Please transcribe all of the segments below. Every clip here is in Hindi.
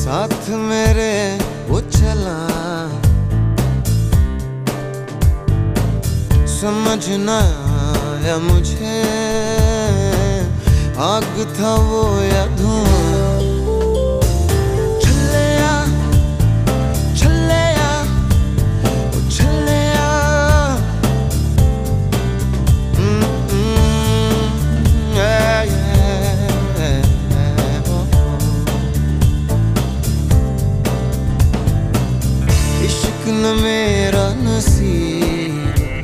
साथ मेरे वो चला, समझ न आया मुझे आग था वो या धुआं। छल्लिया छल्लिया ओ छल्लिया, इश्क न मेरा नसीब,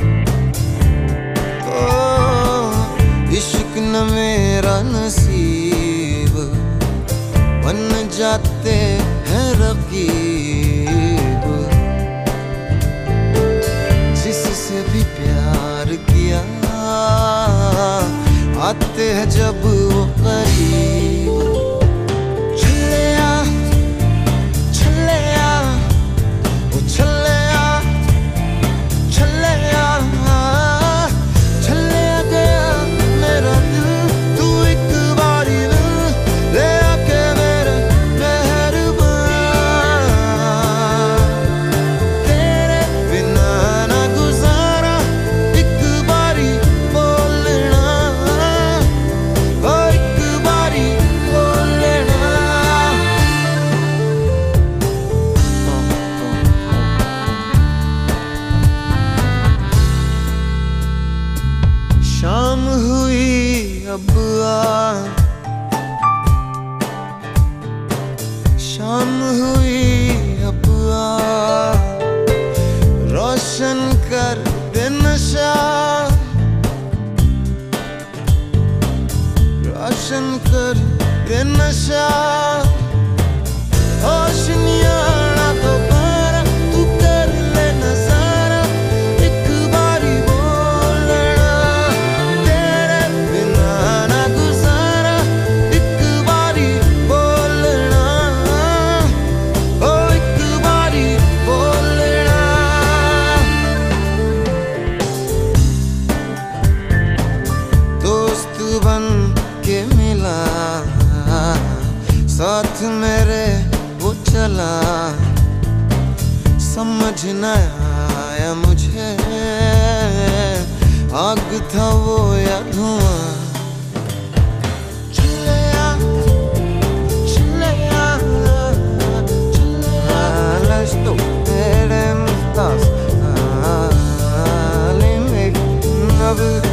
इश्क न मेरा नसीब, बन जाते हैं रकीब। जिससे भी प्यार किया आते हैं जब वो करीब। छल्लिया छल्लिया ओ छल्लिया छल्लिया, छल्लिया गया मेरा दिल, तू एक बारी ले आके मेरे मेहरबान। तेरे बिना ना गुजारा, एक बारी बोलना, ओ एक बारी बोलना। शाम हुई अब आ, शाम हुई अब आ, रोशन कर दे नशा, रोशन कर दे नशा। होश नहीं आना दोबारा, तू कर ले नजारा, एक बारी बोलना। तेरे बिना ना गुजारा, एक बारी बोलना, ओ एक बारी बोलना। दोस्त बन के मिला, साथ मेरे वो चला, समझ न आया मुझे आग था वो या धुआं। छल्लिया छल्लिया छल्लिया, lesto per en tas, alle me